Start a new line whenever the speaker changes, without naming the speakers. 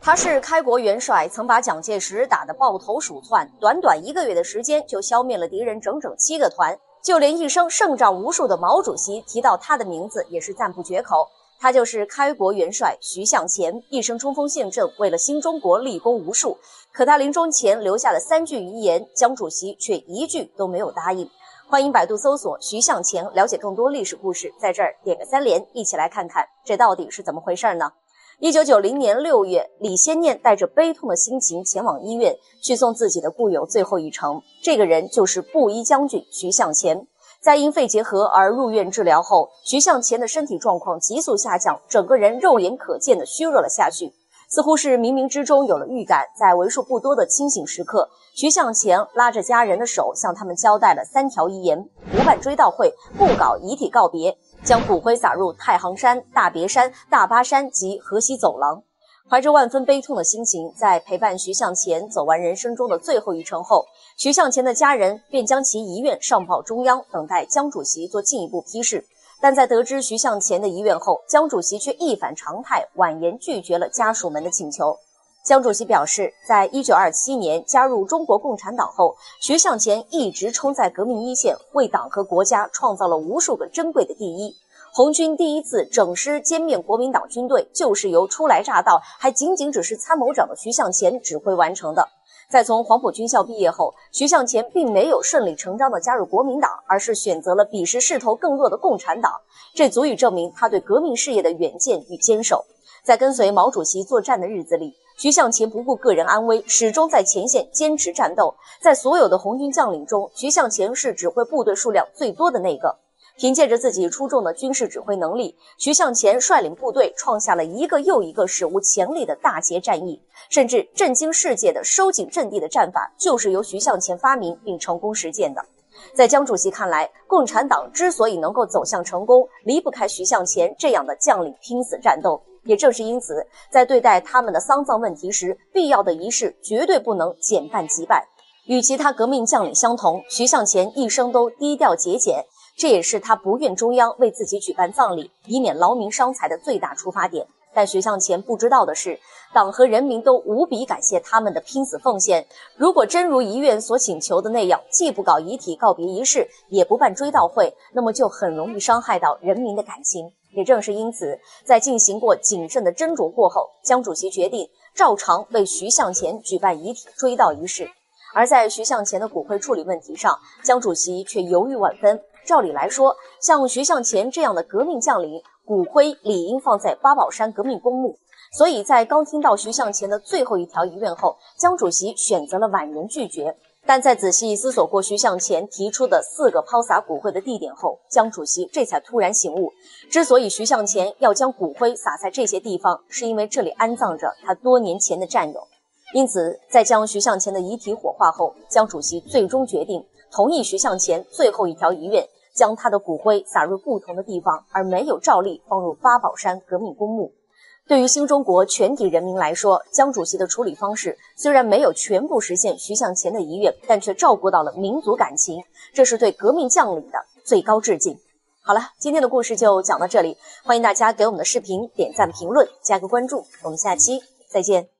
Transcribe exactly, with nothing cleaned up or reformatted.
他是开国元帅，曾把蒋介石打得抱头鼠窜，短短一个月的时间就消灭了敌人整整七个团。就连一生胜仗无数的毛主席提到他的名字也是赞不绝口。他就是开国元帅徐向前，一生冲锋陷阵，为了新中国立功无数。可他临终前留下的三句遗言，蒋主席却一句都没有答应。欢迎百度搜索徐向前，了解更多历史故事。在这儿点个三连，一起来看看这到底是怎么回事呢？一九九零年六月，李先念带着悲痛的心情前往医院，去送自己的故友最后一程。这个人就是布衣将军徐向前。在因肺结核而入院治疗后，徐向前的身体状况急速下降，整个人肉眼可见的虚弱了下去。似乎是冥冥之中有了预感，在为数不多的清醒时刻，徐向前拉着家人的手，向他们交代了三条遗言：不办追悼会，不搞遗体告别，将骨灰撒入太行山、大别山、大巴山及河西走廊。怀着万分悲痛的心情，在陪伴徐向前走完人生中的最后一程后，徐向前的家人便将其遗愿上报中央，等待江主席做进一步批示。但在得知徐向前的遗愿后，江主席却一反常态，婉言拒绝了家属们的请求。江主席表示，在一九二七年加入中国共产党后，徐向前一直冲在革命一线，为党和国家创造了无数个珍贵的第一。红军第一次整师歼灭国民党军队，就是由初来乍到还仅仅只是参谋长的徐向前指挥完成的。在从黄埔军校毕业后，徐向前并没有顺理成章地加入国民党，而是选择了比时势头更弱的共产党，这足以证明他对革命事业的远见与坚守。在跟随毛主席作战的日子里，徐向前不顾个人安危，始终在前线坚持战斗。在所有的红军将领中，徐向前是指挥部队数量最多的那个。凭借着自己出众的军事指挥能力，徐向前率领部队创下了一个又一个史无前例的大捷战役，甚至震惊世界的收紧阵地的战法就是由徐向前发明并成功实践的。在江主席看来，共产党之所以能够走向成功，离不开徐向前这样的将领拼死战斗。也正是因此，在对待他们的丧葬问题时，必要的仪式绝对不能减半击败。与其他革命将领相同，徐向前一生都低调节俭，这也是他不愿中央为自己举办葬礼，以免劳民伤财的最大出发点。但徐向前不知道的是，党和人民都无比感谢他们的拼死奉献。如果真如遗愿所请求的那样，既不搞遗体告别仪式，也不办追悼会，那么就很容易伤害到人民的感情。也正是因此，在进行过谨慎的斟酌过后，江主席决定照常为徐向前举办遗体追悼仪式。而在徐向前的骨灰处理问题上，江主席却犹豫万分。照理来说，像徐向前这样的革命将领，骨灰理应放在八宝山革命公墓。所以在刚听到徐向前的最后一条遗愿后，江主席选择了婉言拒绝。但在仔细思索过徐向前提出的四个抛洒骨灰的地点后，江主席这才突然醒悟，之所以徐向前要将骨灰撒在这些地方，是因为这里安葬着他多年前的战友。因此，在将徐向前的遗体火化后，江主席最终决定同意徐向前最后一条遗愿，将他的骨灰撒入不同的地方，而没有照例放入八宝山革命公墓。对于新中国全体人民来说，江主席的处理方式虽然没有全部实现徐向前的遗愿，但却照顾到了民族感情，这是对革命将领的最高致敬。好了，今天的故事就讲到这里，欢迎大家给我们的视频点赞、评论、加个关注，我们下期再见。